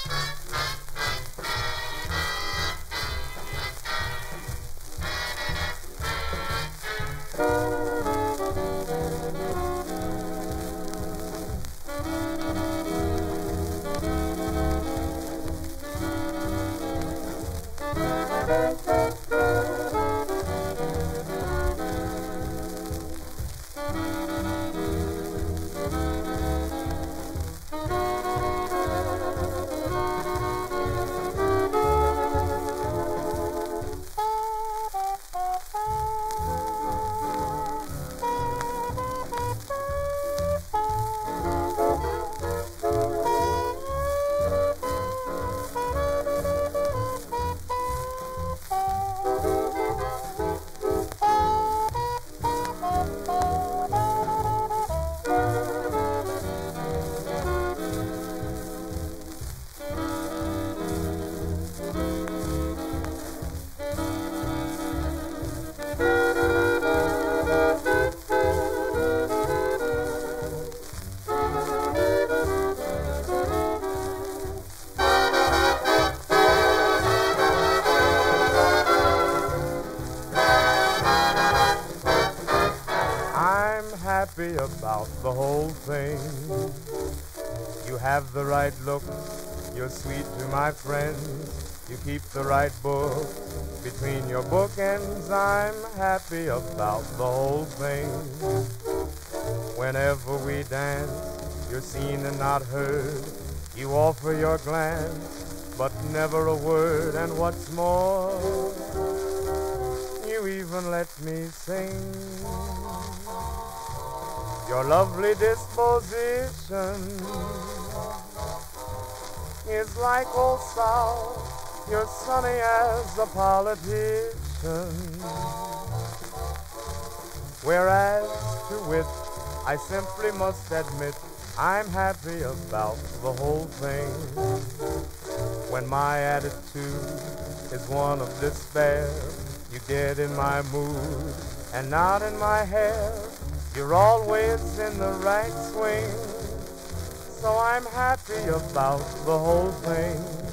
Happy about the whole thing. You have the right look, you're sweet to my friends. You keep the right book between your bookends. I'm happy about the whole thing. Whenever we dance, you're seen and not heard. You offer your glance, but never a word. And what's more, you even let me sing. Your lovely disposition is like Old South. You're sunny as a politician. Whereas to wit, I simply must admit I'm happy about the whole thing. When my attitude is one of despair, you get in my mood and not in my hair. You're always in the right swing, so I'm happy about the whole thing.